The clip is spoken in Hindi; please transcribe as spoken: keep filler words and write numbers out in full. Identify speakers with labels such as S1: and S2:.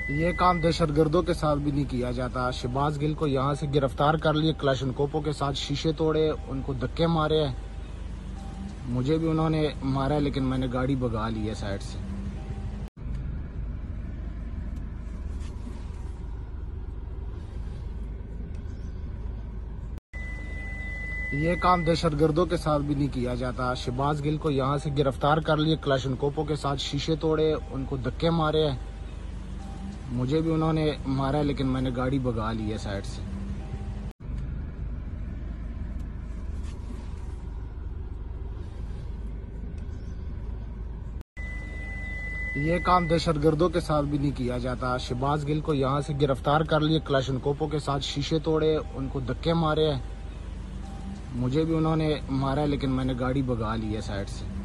S1: ये काम दहशतगर्दों के साथ भी नहीं किया जाता। शहबाज गिल को यहाँ से गिरफ्तार कर लिए, क्लाशनकोपों के साथ शीशे तोड़े, उनको धक्के मारे। मुझे भी उन्होंने मारा, लेकिन मैंने गाड़ी भगा ली है साइड से। ये काम दहशतगर्दों के साथ भी नहीं किया जाता। शहबाज गिल को यहाँ से गिरफ्तार कर लिए, क्लाशनकोपों के साथ शीशे तोड़े, उनको धक्के मारे। मुझे भी उन्होंने मारा, लेकिन मैंने गाड़ी भगा ली है साइड से। ये काम दहशतगर्दों के साथ भी नहीं किया जाता। शहबाज गिल को यहाँ से गिरफ्तार कर लिए, क्लाशनकोपों के साथ शीशे तोड़े, उनको धक्के मारे। मुझे भी उन्होंने मारा, लेकिन मैंने गाड़ी भगा ली है साइड से।